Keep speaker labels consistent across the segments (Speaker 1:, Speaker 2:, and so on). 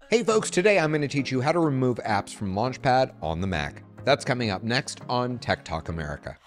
Speaker 1: Hey folks, today I'm going to teach you how to remove apps from Launchpad on the Mac. That's coming up next on Tech Talk America.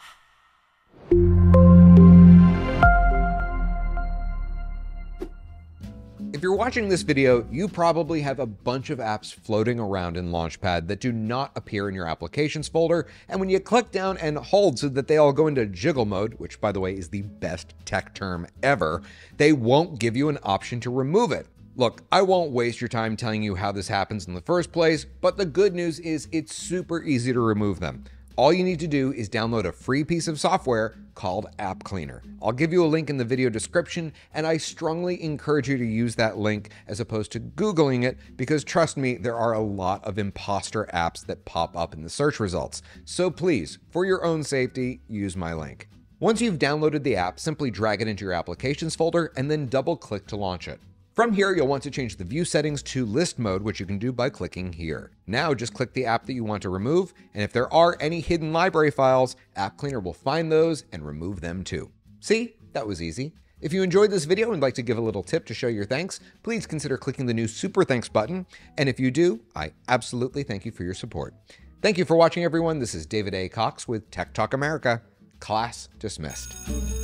Speaker 1: If you're watching this video, you probably have a bunch of apps floating around in Launchpad that do not appear in your applications folder, and when you click down and hold so that they all go into jiggle mode, which by the way is the best tech term ever, they won't give you an option to remove it. Look, I won't waste your time telling you how this happens in the first place, but the good news is it's super easy to remove them. All you need to do is download a free piece of software called AppCleaner. I'll give you a link in the video description, and I strongly encourage you to use that link as opposed to Googling it, because trust me, there are a lot of imposter apps that pop up in the search results. So please, for your own safety, use my link. Once you've downloaded the app, simply drag it into your applications folder and then double-click to launch it. From here, you'll want to change the view settings to list mode, which you can do by clicking here. Now just click the app that you want to remove, and if there are any hidden library files, AppCleaner will find those and remove them too. See? That was easy. If you enjoyed this video and would like to give a little tip to show your thanks, please consider clicking the new Super Thanks button, and if you do, I absolutely thank you for your support. Thank you for watching, everyone. This is David A. Cox with Tech Talk America. Class dismissed.